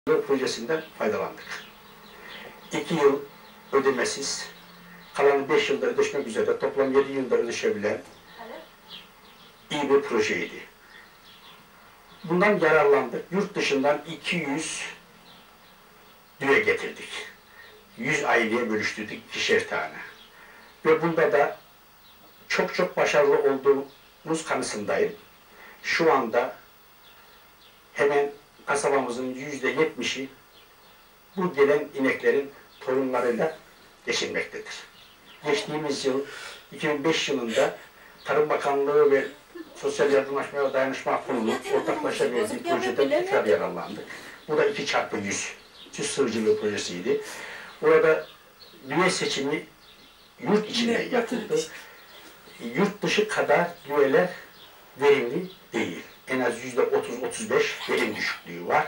projesinden faydalandık. 2 yıl ödemesiz, kalan 5 yılda ödeşmek üzere toplam 7 yılda ödeşebilen iyi bir projeydi. Bundan yararlandık. Yurt dışından 200 düve getirdik. 100 aileye bölüştürdük 2'şer tane. Ve bunda da çok başarılı olduğumuz kanısındayım. Şu anda hemen kasabamızın %70'i bu gelen ineklerin torunlarıyla geçinmektedir. Geçtiğimiz yıl 2005 yılında Tarım Bakanlığı ve Sosyal Yardımlaşma ve Dayanışma Kurulu ortaklaşa verdiği projeden tekrar yararlandık. Bu da 2x100 süt sığırcılığı projesiydi. Orada düve seçimi yurt içinde yapıldı. Yurt dışı kadar düveler verimli değil. En az %30-35 verim düşüklüğü var.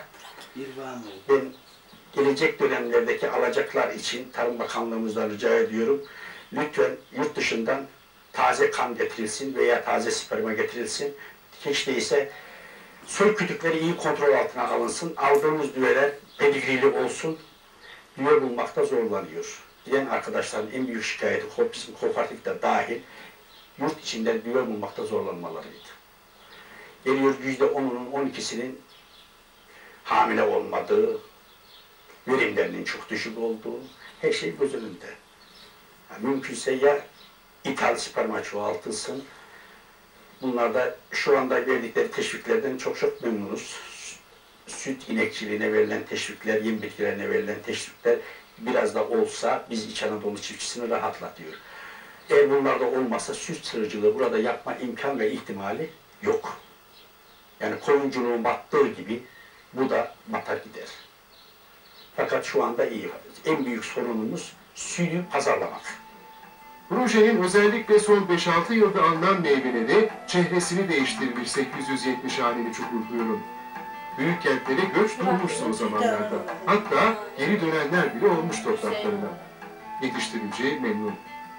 Ben gelecek dönemlerdeki alacaklar için Tarım Bakanlığımızdan rica ediyorum. Lütfen yurt dışından taze kan getirilsin veya taze sperma getirilsin. Hiç değilse soy kütükleri iyi kontrol altına alınsın. Aldığımız düveler pedigrili olsun. Düve bulmakta zorlanıyor. Giden arkadaşların en büyük şikayeti, bizim kooperatif de dahil, yurt içinden düve bulmakta zorlanmalarıydı. Geliyor %10'unun 12'sinin hamile olmadığı, verimlerinin çok düşük olduğu, her şey göz önünde. Yani mümkünse ya ithal sperma çoğaltılsın, bunlar da şu anda verdikleri teşviklerden çok memnunuz. Süt inekçiliğine verilen teşvikler, yem bitkilerine verilen teşvikler biraz da olsa biz İç Anadolu çiftçisini rahatlatıyor. Eğer bunlar da olmazsa süt sığırcılığı burada yapma imkan ve ihtimali yok. Yani koyunculuğun battığı gibi bu da batar gider. Fakat şu anda iyi. En büyük sorunumuz sütü pazarlamak. Projenin özellikle son 5-6 yılda alınan meyveleri çehresini değiştirmiş 870 haneli Çukurkuyu'nun. Büyük kentlere göç durmuştu o zamanlarda. Hatta geri dönenler bile olmuş topraklarına. Yetiştirici memnun.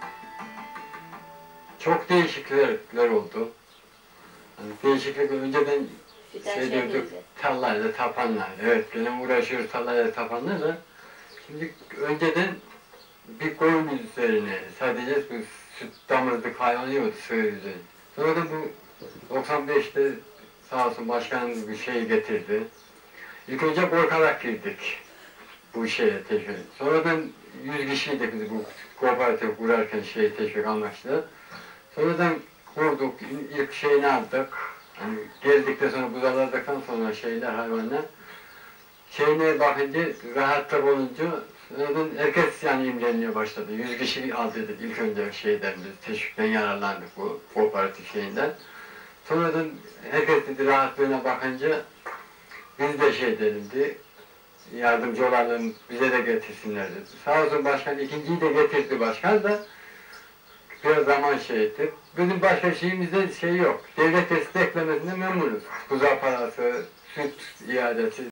Çok değişiklikler oldu. Yani değişiklik önceden diyorduk, tarlayla, tapanlarla. Evet, benim uğraşıyoruz tarlayla, tapanlarla. Şimdi önceden bir koyun üzerine sadece bu süt damızlık hayvanı yoktu sığır üzerine. Sonra da bu 95'te sağ olsun başkanımız bir şey getirdi. İlk önce korkarak girdik bu şeye teşvik. Sonradan 100 kişiydik biz bu kooperatif kurarken teşvik amaçlı. Sonradan kurduk, ilk şeyini aldık. Yani geldikten sonra buzalardıktan sonra hayvanlar. Şeyine bakınca rahatlık olunca sonradan herkes imrenmeye başladı. 100 kişi aldıydık ilk önce biz teşvikten yararlandık bu kooperatif şeyinden. Sonradan herkes dedi rahatlığına bakınca biz de denildi. Yardımcı olalım, bize de getirsinler dedi. Sağ olsun başkan ikinciyi de getirdi başkan da biraz zaman etti. Bizim başka şeyimizde yok. Devlet desteklemesine memnunuz. Kuzağı parası, süt iadesi.